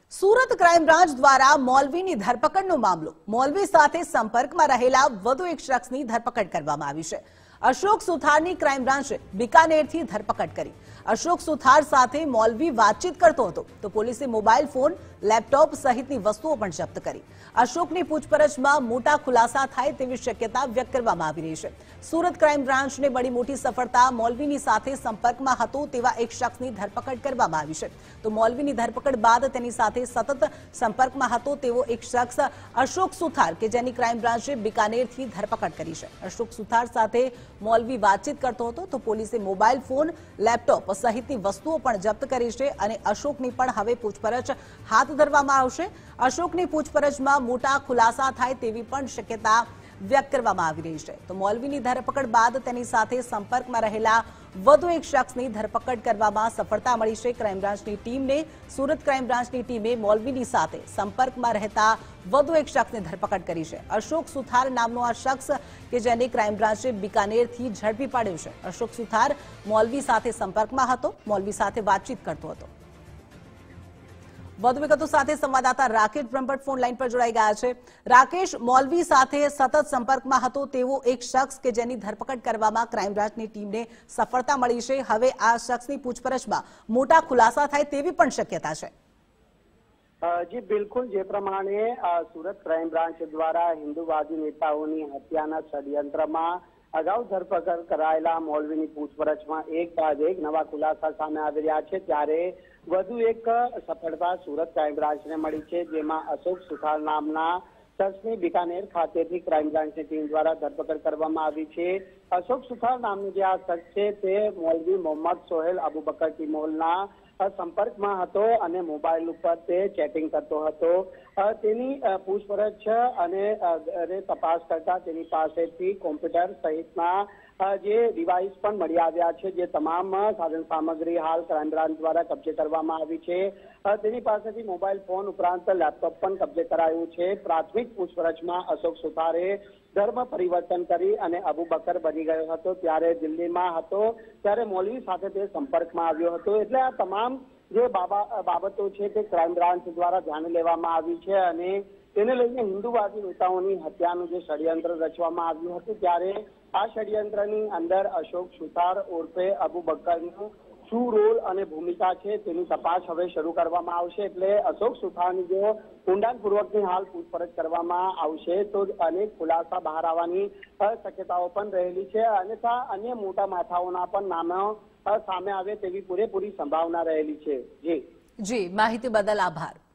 Surat crime branch દ્વારા મૌલવીની ધરપકડનો મામલો મૌલવી સાથે સંપર્કમાં રહેલા વધુ એક શખ્સની ધરપકડ કરવામાં આવી છે। અશોક સુથારની ક્રાઇમ બ્રાન્ચે બિકાનેરથી ધરપકડ કરી। અશોક સુથાર સાથે મૌલવી વાતચીત કરતો હતો તો પોલીસે મોબાઈલ ફોન, લેપટોપ સહિતની વસ્તુઓ પણ જપ્ત કરી। અશોકની પૂછપરછમાં મોટા ખુલાસા થાય તેવી શક્યતા વ્યક્ત કરવામાં આવી રહી છે। સુરત ક્રાઇમ બ્રાન્ચને બડી મોટી સફળતા મૌલવીની સાથે સંપર્કમાં હતો તેવા એક શખ્સની ધરપકડ કરવામાં આવી છે। તો મૌલવીની ધરપકડ બાદ તેની સાથે સતત સંપર્કમાં હતો તેવો એક શખ્સ અશોક સુથાર કે જેની ક્રાઇમ બ્રાન્ચે બિકાનેરથી ધરપકડ કરી છે। અશોક સુથાર સાથે મૌલવી વાતચીત કરતો હતો તો પોલીસે મોબાઈલ ફોન, લેપટોપ સહિતની વસ્તુઓ પણ જપ્ત કરી છે અને અશોકની પણ હવે પૂછપરછ હાથ ધરવામાં આવશે। અશોકની પૂછપરછમાં મોટા ખુલાસા થાય તેવી પણ શક્યતા વ્યક્ત કરવામાં આવી રહી છે। તો મૌલવીની ધરપકડ બાદ તેની સાથે સંપર્કમાં રહેલા વધુ એક શખ્સની ધરપકડ કરવામાં સફળતા મળી છે ક્રાઇમ બ્રાન્ચની ટીમને। સુરત ક્રાઇમ બ્રાન્ચની ટીમે મૌલવીની સાથે સંપર્કમાં રહેતા વધુ એક શખ્સની ધરપકડ કરી છે। અશોક સુથાર નામનો આ શખ્સ કે જેને ક્રાઇમ બ્રાન્ચે બિકાનેરથી ઝડપી પાડ્યો છે। અશોક સુથાર મૌલવી સાથે સંપર્કમાં હતો, મૌલવી સાથે વાતચીત કરતો હતો। વધુ વિગતો સાથે સંવાદદાતા રાકેશ બ્રહ્મભટ્ટ ફોન લાઈન પર જોડાઈ ગયા છે। રાકેશ, મૌલવી સાથે સતત સંપર્કમાં હતો તેવો એક શખ્સ કે જેની ધરપકડ કરવામાં ક્રાઇમ બ્રાન્ચની ટીમને સફળતા મળી છે। હવે આ શખ્સની પૂછપરછમાં મોટા ખુલાસા થાય તેવી પણ શક્યતા છે। જી બિલકુલ, જે પ્રમાણે સુરત ક્રાઇમ બ્રાન્ચ દ્વારા હિન્દુવાદી નેતાઓની હત્યાના ષડયંત્રમાં અગાઉ ધરપકડ કરાયેલા મૌલવીની પૂછપરછમાં એક બાદ એક નવા ખુલાસા સામે આવી રહ્યા છે, ત્યારે વધુ એક સફળતા સુરત ક્રાઇમ બ્રાન્ચને મળી છે, જેમાં અશોક સુથાર નામના શખ્સની બિકાનેર ખાતેથી ક્રાઇમ બ્રાન્ચની ટીમ દ્વારા ધરપકડ કરવામાં આવી છે। અશોક સુથાર નામનું જે આ શખ્સ છે તે મૌલવી મોહમ્મદ સોહેલ અબુ બકર ટીમોલના સંપર્કમાં હતો અને મોબાઈલ ઉપર તે ચેટિંગ કરતો હતો। તેની પૂછપરછ અને તપાસ કરતા તેની પાસેથી કોમ્પ્યુટર સહિતના જે ડિવાઇસ પણ મળી આવ્યા છે, જે તમામ સાધન સામગ્રી હાલ ક્રાઇમ બ્રાન્ચ દ્વારા કબજે કરવામાં આવી છે। તેની પાસેથી મોબાઈલ ફોન ઉપરાંત લેપટોપ પણ કબજે કરાયું છે। પ્રાથમિક પૂછપરછમાં અશોક સુથારે ધર્મ પરિવર્તન કરી અને અબુ બકર બની ગયો હતો, ત્યારે દિલ્હીમાં હતો ત્યારે મૌલવી સાથે તે સંપર્કમાં આવ્યો હતો। એટલે આ તમામ જે બાબતો છે તે ક્રાઇમ બ્રાન્ચ દ્વારા ધ્યાને લેવામાં આવી છે અને તેને લઈને હિન્દુવાદી નેતાઓની હત્યાનું જે ષડયંત્ર રચવામાં આવ્યું હતું, ત્યારે આ ષડયંત્રની અંદર અશોક સુથાર ઉર્ફે અબુ બકરનું શું રોલ અને ભૂમિકા છે તેની તપાસ હવે શરૂ કરવામાં આવશે। એટલે અશોક સુથારની જો ઊંડાણપૂર્વકની હાલ પૂછપરછ કરવામાં આવશે તો અનેક ખુલાસા બહાર આવવાની શક્યતાઓ પણ રહેલી છે, અન્યથા અન્ય મોટા માથાઓના પણ નામો સામે આવે તેવી પૂરેપૂરી સંભાવના રહેલી છે। જી માહિતી બદલ આભાર।